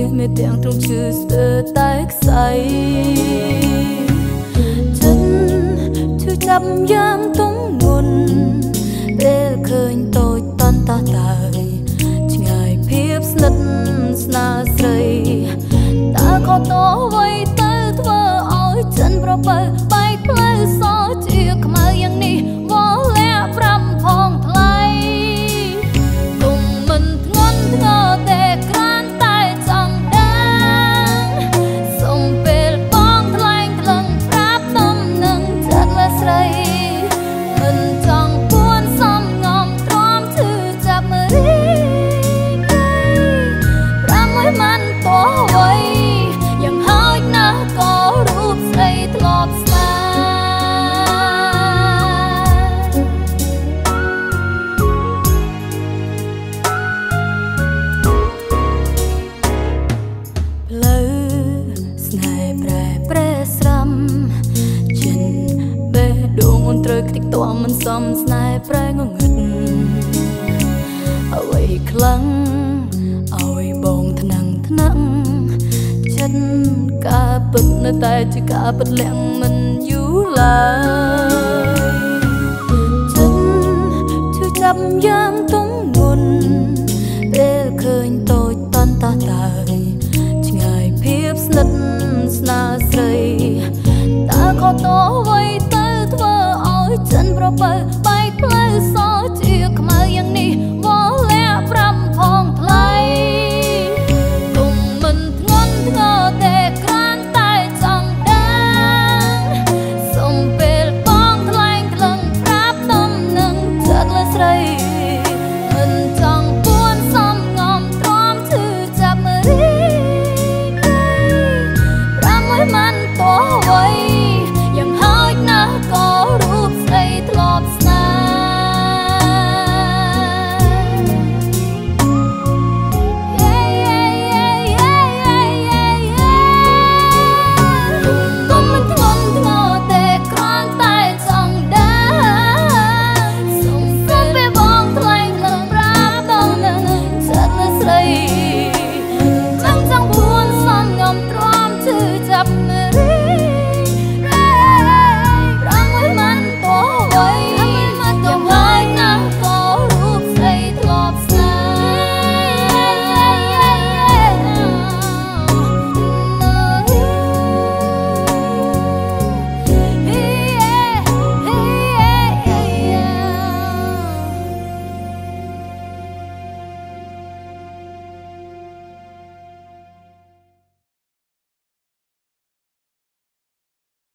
មេទាំងទ្រង់ឈឺស្ទើរតែខ្សែចិត្តឈឺចាប់យ៉ាងទម្ងន់ពេលឃើញតូចតាន់តាតើឆ្ងាយភាពស្និទ្ធស្នាលស្រីតើខតអ្វីទៅធ្វើឲ្យចិនប្រពើបែកផ្លូវសជាខ្មៅយ៉ាងនេះវល់លាក់ប្រាំផងថ្លៃគុំមិនធ្ងន់ធ្ងរទេក្រានតែចង់ដឹងសុំពេលបងថ្លែងថ្លឹងប្រាប់ទំនឹងចិត្តលើស្រីមិនចង់ពួនសំងំទ្រាំឈឺចាប់មើលរីប្រាំមួយមិនតោះអ្វីយ៉ាងហោចណាស់ក៏រូបស្រីធ្លាប់ស្នេហ៍ផ្លូវស្នេហ៍ប្រែស្រាំចិនបេះដូងអូនត្រូវខ្ទេចតមមិនសមស្នេហ៍ប្រែងងឹតអ្វីខ្លាំងឲ្យបងថ្នាំងចិត្តការពិតនៅតែជាការពិតលាក់មិនយូរឡើយចិត្តឈឺចាប់យ៉ាងទម្ងន់ពេលឃើញតូចតាន់តាតើឆ្ងាយភាពស្និទ្ធស្នាលស្រីតើខតអ្វីទៅធ្វើឲ្យចិនប្រពើបែកផ្លូវសជាខ្មៅយ៉ាងនេះវល់លាក់ប្រាំផងថ្លៃគុំមិនធ្ងន់ធ្ងរទេក្រានតែចង់ដឹងសុំពេលបងថ្លែងថ្លឹងប្រាប់ទំនឹងចិត្តលើស្រី